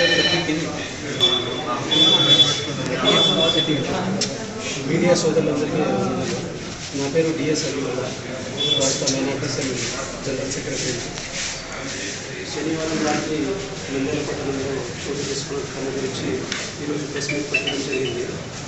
Media సోదరులందరికీ నా పేరు డిఎస్ అభివృద్ధ రాష్ట్ర మైనార్టీసెల్ జనరల్ సెక్రటరీ. శనివారం రాత్రి నంద్యాల పట్టణంలో చోటు చేసుకున్న కళ గురించి ఈరోజు ప్రెస్ మీట్ పెట్టడం జరిగింది.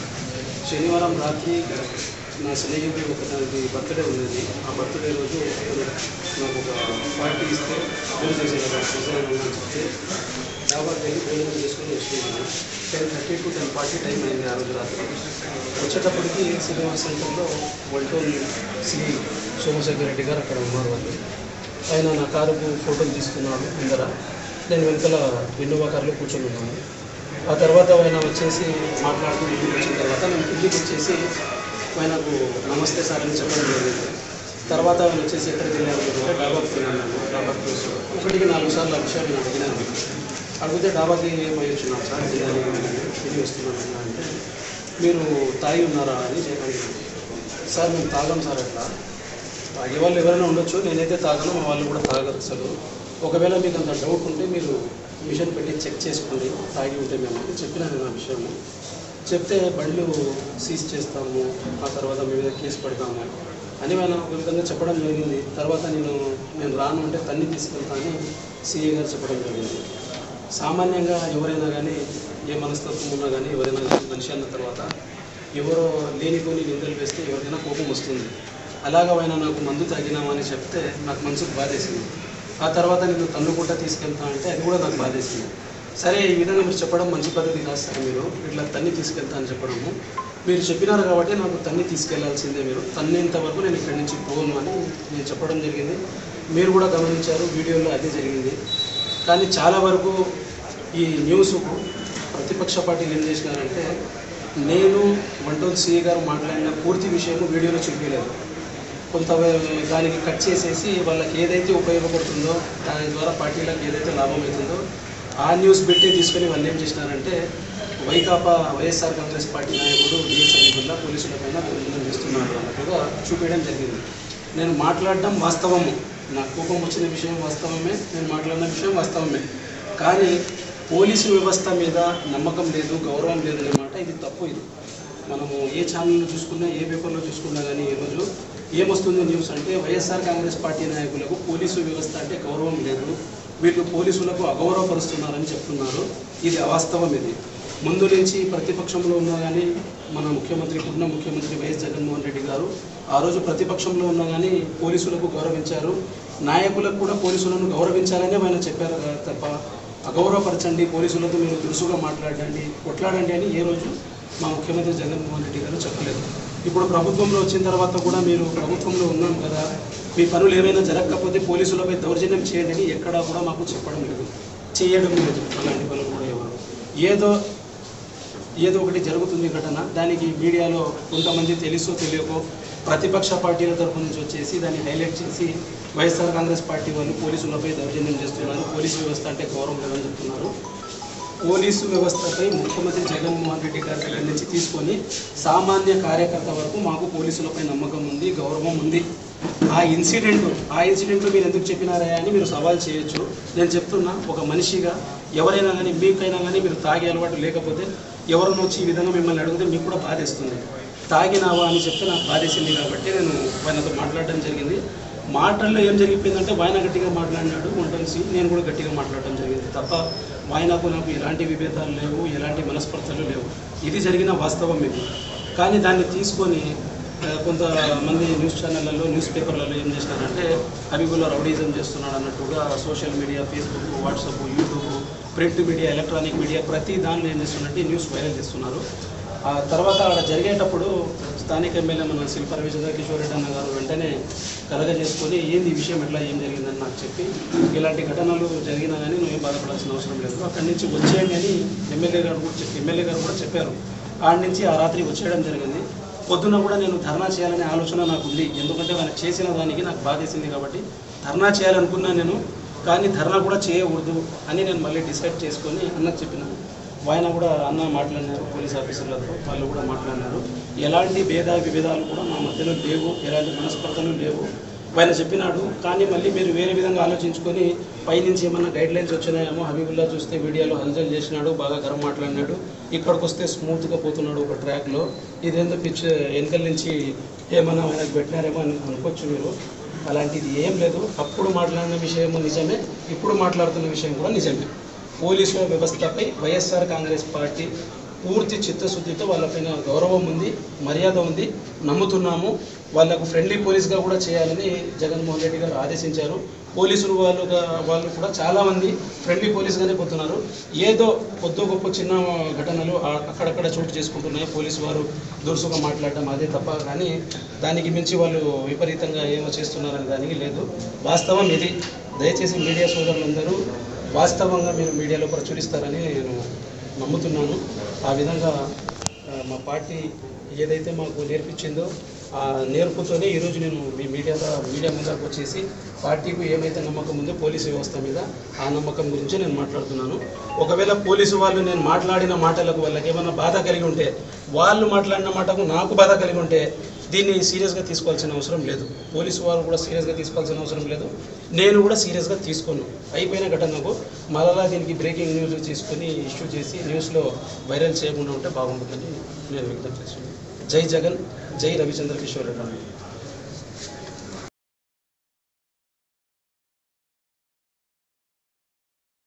శనివారం రాత్రి నా స్నేహితుడు ఒకదానికి బర్త్డే ఉన్నది. ఆ బర్త్డే రోజు నాకు ఒక పార్టీ ఇస్తే ఫోన్ చేసేది అని చెప్తే డాబాకి వెళ్ళి భోజనం చేసుకుని వచ్చినాను. 10:30 to 10:40 టైం అయింది ఆ రోజు రాత్రి. వచ్చేటప్పటికి సినిమా సెంటర్లో వల్టోన్ శ్రీ సోమశేఖర్ రెడ్డి గారు అక్కడ ఉన్నారు. వాళ్ళు ఆయన నా కారుకు ఫోటోలు తీసుకున్నాడు ముందర. నేను వెనకాల ఇన్నోవా కారులో కూర్చొని ఉన్నాను. ఆ తర్వాత ఆయన వచ్చేసి మాట్లాడుతూ ఇంటికి వచ్చిన తర్వాత నేను ఇంటికి వచ్చేసి ఆయనకు నమస్తే సార్ అని చెప్పడం జరిగింది. తర్వాత ఆయన వచ్చేసి ఎక్కడికి వెళ్ళాను అంటే డాబాకి వెళ్ళాను. డాబాకి 1-4 సార్లు ఆ విషయం నేను అడిగినాను. అడిగితే డాబాకి పోయి వచ్చినాను సార్, తిరిగి వస్తున్నాను అంటే మీరు తాగి ఉన్నారా అని అడిగాను. సార్ మేము తాగాం సార్, అట్లా తాగే వాళ్ళు ఎవరైనా ఉండొచ్చు, నేనైతే తాగను, మా వాళ్ళు కూడా తాగరు అసలు. ఒకవేళ మీకు అంత డౌట్ ఉంటే మీరు మిషన్ పెట్టి చెక్ చేసుకోండి, తాగి ఉంటే మేము చెప్పినాను నేను ఆ విషయము. చెప్తే బండ్లు సీజ్ చేస్తాము, ఆ తర్వాత మీ మీద కేసు పెడతాము అని ఆయన ఒక విధంగా చెప్పడం జరిగింది. తర్వాత నేను రాను అంటే తన్ని తీసుకెళ్తా అని సిఐ గారు చెప్పడం జరిగింది. సామాన్యంగా ఎవరైనా కానీ ఏ మనస్తత్వం ఉన్నా కానీ ఎవరైనా కానీ మనిషి అన్న తర్వాత ఎవరో లేనిపోని నిందలు వేస్తే ఎవరికైనా కోపం వస్తుంది. అలాగా ఆయన నాకు మందు తాగినామని చెప్తే నాకు మనసుకు బాధేసింది. ఆ తర్వాత నేను తన్నుకుంటా తీసుకెళ్తా అంటే అది కూడా నాకు బాధేసింది. సరే, ఈ విధంగా మీరు చెప్పడం మంచి పద్ధతి కాదు సార్, మీరు ఇట్లా తన్ని తీసుకెళ్తా అని చెప్పడము. మీరు చెప్పినారు కాబట్టి నాకు తన్ని తీసుకెళ్లాల్సిందే, మీరు తన్నేంత వరకు నేను ఇక్కడి నుంచి పోను అని నేను చెప్పడం జరిగింది. మీరు కూడా గమనించారు, వీడియోలో అదే జరిగింది. కానీ చాలా వరకు ఈ న్యూస్ ప్రతిపక్ష పార్టీలు ఏం చేసినారంటే నేను వల్టోన్ సిఐ గారు మాట్లాడిన పూర్తి విషయము వీడియోలో చూపించలేదు. కొంత దానికి కట్ చేసేసి వాళ్ళకి ఏదైతే ఉపయోగపడుతుందో దాని ద్వారా పార్టీలకు ఏదైతే లాభం అవుతుందో ఆ న్యూస్ పెట్టి తీసుకొని వాళ్ళు ఏం చేసినారంటే వైఎస్ఆర్ కాంగ్రెస్ పార్టీ నాయకుడు డిఎస్ అభివృద్ధ పోలీసులపైన దౌర్జన్యం చేస్తున్నారు అన్నట్టుగా చూపించడం జరిగింది. నేను మాట్లాడడం వాస్తవము, నాకు కోపం వచ్చిన విషయం వాస్తవమే, నేను మాట్లాడిన విషయం వాస్తవమే. కానీ పోలీసు వ్యవస్థ మీద నమ్మకం లేదు, గౌరవం లేదు అనే మాట ఇది తప్పు. ఇది మనము ఏ ఛానల్లో చూసుకున్నా ఏ పేపర్లో చూసుకున్నా కానీ ఈరోజు ఏమొస్తుంది న్యూస్ అంటే వైఎస్ఆర్ కాంగ్రెస్ పార్టీ నాయకులకు పోలీసు వ్యవస్థ అంటే గౌరవం లేదు, వీళ్ళు పోలీసులకు అగౌరవపరుస్తున్నారని చెప్తున్నారు. ఇది అవాస్తవం. ఇది ముందు నుంచి ప్రతిపక్షంలో ఉన్నా కానీ మన ఇప్పుడున్న ముఖ్యమంత్రి వైఎస్ జగన్మోహన్ రెడ్డి గారు ఆ రోజు ప్రతిపక్షంలో ఉన్నా కానీ పోలీసులకు గౌరవించారు, నాయకులకు కూడా పోలీసులను గౌరవించాలని ఆయన చెప్పారు తప్ప అగౌరవపరచండి, పోలీసులతో మీరు దురుసుగా మాట్లాడండి, కొట్లాడండి అని ఏ రోజు మా ముఖ్యమంత్రి జగన్మోహన్ రెడ్డి గారు చెప్పలేదు. ఇప్పుడు ప్రభుత్వంలో వచ్చిన తర్వాత కూడా మీరు ప్రభుత్వంలో ఉన్నాం కదా, మీ పనులు ఏమైనా జరగకపోతే పోలీసులపై దౌర్జన్యం చేయండి అని ఎక్కడా కూడా మాకు చెప్పడం లేదు, చేయడం లేదు. అలాంటి పనులు కూడా ఏదో ఒకటి జరుగుతుంది ఘటన, దానికి మీడియాలో కొంతమంది తెలుసో తెలియకో ప్రతిపక్ష పార్టీల తరఫు నుంచి వచ్చేసి దాన్ని హైలైట్ చేసి వైఎస్ఆర్ కాంగ్రెస్ పార్టీ వాళ్ళు పోలీసులపై దౌర్జన్యం చేస్తున్నారు, పోలీసు వ్యవస్థ అంటే గౌరవం లేదని చెప్తున్నారు. పోలీసు వ్యవస్థపై ముఖ్యమంత్రి జగన్మోహన్ రెడ్డి గారి దగ్గర నుంచి తీసుకొని సామాన్య కార్యకర్త వరకు మాకు పోలీసులపై నమ్మకం ఉంది, గౌరవం ఉంది. ఆ ఇన్సిడెంట్ మీరు ఎందుకు చెప్పినారా అని మీరు సవాల్ చేయొచ్చు. నేను చెప్తున్నా, ఒక మనిషిగా ఎవరైనా కానీ మీకైనా కానీ మీరు తాగే అలవాటు లేకపోతే ఎవరిని వచ్చి ఈ విధంగా మిమ్మల్ని అడిగితే మీకు కూడా బాధేస్తుంది. తాగినావా అని చెప్తే నాకు బాధేసింది కాబట్టి నేను ఆయనతో మాట్లాడడం జరిగింది. మాటల్లో ఏం జరిగిపోయిందంటే ఆయన గట్టిగా మాట్లాడినాడు, వంటల్సి నేను కూడా గట్టిగా మాట్లాడడం జరిగింది తప్ప ఆయనకు నాకు ఎలాంటి విభేదాలు లేవు, ఎలాంటి మనస్పర్ధలు లేవు. ఇది జరిగిన వాస్తవం ఇది. కానీ దాన్ని తీసుకొని కొంతమంది న్యూస్ ఛానళ్ళలో న్యూస్ పేపర్లలో ఏం చేసినారంటే హబీబుల్లా రౌడీజం చేస్తున్నాడు అన్నట్టుగా social media, Facebook, WhatsApp, YouTube, print media, electronic media ప్రతి దానిలో ఏం చేస్తున్నట్టు న్యూస్ వైరల్ చేస్తున్నారు. ఆ తర్వాత అక్కడ జరిగేటప్పుడు స్థానిక ఎమ్మెల్యే మన శిల్పా కిషోర్ రెడ్డి అన్న గారు వెంటనే కలగజేసుకొని ఏంది ఈ విషయం ఎట్లా ఏం జరిగిందని నాకు చెప్పి ఇలాంటి ఘటనలు జరిగినా కానీ నువ్వు ఏం బాధపడాల్సిన అవసరం లేదు, అక్కడి నుంచి వచ్చేయండి అని ఎమ్మెల్యే గారు కూడా చెప్పారు. ఆడి నుంచి ఆ రాత్రి వచ్చేయడం జరిగింది. పొద్దున్న కూడా నేను ధర్నా చేయాలనే ఆలోచన నాకు ఉంది, ఎందుకంటే ఆయన చేసిన దానికి నాకు బాధేసింది కాబట్టి ధర్నా చేయాలనుకున్నాను నేను. కానీ ధర్నా కూడా చేయకూడదు అని నేను మళ్ళీ డిసైడ్ చేసుకొని అన్నకు చెప్పినాను. ఆయన కూడా అన్న మాట్లాడినారు, పోలీస్ ఆఫీసర్లతో వాళ్ళు కూడా మాట్లాడినారు. ఎలాంటి విభేదాలు కూడా మా మధ్యలో లేవు, ఎలాంటి మనస్పర్ధలు లేవు. ఆయన చెప్పినాడు. కానీ మళ్ళీ మీరు వేరే విధంగా ఆలోచించుకొని పైనుంచి ఏమన్నా గైడ్లైన్స్ వచ్చినాయేమో. హబీబుల్లా చూస్తే మీడియాలో హల్చల్ చేసినాడు, బాగా గరం మాట్లాడినాడు. ఇక్కడికి వస్తే స్మూత్గా పోతున్నాడు ఒక ట్రాక్లో. ఇదేందో పిచ్ వెనకల నుంచి ఏమన్నా ఆయనకు పెట్టినారేమో అని అనుకోవచ్చు మీరు. అలాంటిది ఏం లేదు. అప్పుడు మాట్లాడిన విషయం నిజమే, ఇప్పుడు మాట్లాడుతున్న విషయం కూడా నిజమే. పోలీసుల వ్యవస్థపై వైఎస్ఆర్ కాంగ్రెస్ పార్టీ పూర్తి చిత్తశుద్ధితో వాళ్ళపైన గౌరవం ఉంది, మర్యాద ఉంది, నమ్ముతున్నాము. వాళ్ళకు ఫ్రెండ్లీ పోలీస్గా కూడా చేయాలని జగన్మోహన్ రెడ్డి గారు ఆదేశించారు. పోలీసులు వాళ్ళు కూడా చాలామంది ఫ్రెండ్లీ పోలీస్గానే పోతున్నారు. ఏదో కొద్ది గొప్ప చిన్న ఘటనలు అక్కడక్కడ చోటు చేసుకుంటున్నాయి. పోలీసు వారు దురుసుగా మాట్లాడటం అదే తప్ప, కానీ దానికి మించి వాళ్ళు విపరీతంగా ఏమో చేస్తున్నారని దానికి లేదు. వాస్తవం ఇది. దయచేసి మీడియా సోదరులందరూ వాస్తవంగా మీరు మీడియాలో ప్రచురిస్తారని నేను నమ్ముతున్నాను. ఆ విధంగా మా పార్టీ ఏదైతే మాకు నేర్పించిందో ఆ నేర్పుతోనే ఈరోజు నేను మీ మీడియా ముందరకు వచ్చేసి పార్టీకి ఏమైతే నమ్మకం ఉందో పోలీసు వ్యవస్థ మీద ఆ నమ్మకం గురించి నేను మాట్లాడుతున్నాను. ఒకవేళ పోలీసు వాళ్ళు నేను మాట్లాడిన మాటలకు వాళ్ళకి ఏమైనా బాధ కలిగి ఉంటే, వాళ్ళు మాట్లాడిన మాటకు నాకు బాధ కలిగి ఉంటే దీన్ని సీరియస్గా తీసుకోవాల్సిన అవసరం లేదు. పోలీసు వాళ్ళు కూడా సీరియస్గా తీసుకోవాల్సిన అవసరం లేదు, నేను కూడా సీరియస్గా తీసుకోను. అయిపోయిన ఘటనకు మరలా దీనికి బ్రేకింగ్ న్యూస్ తీసుకొని ఇష్యూ చేసి న్యూస్లో వైరల్ చేయకుండా ఉంటే బాగుంటుందని నేను విజ్ఞప్తి చేస్తున్నాను. జై జగన్, జై రవిచంద్ర కిషోర్ రెడ్డి.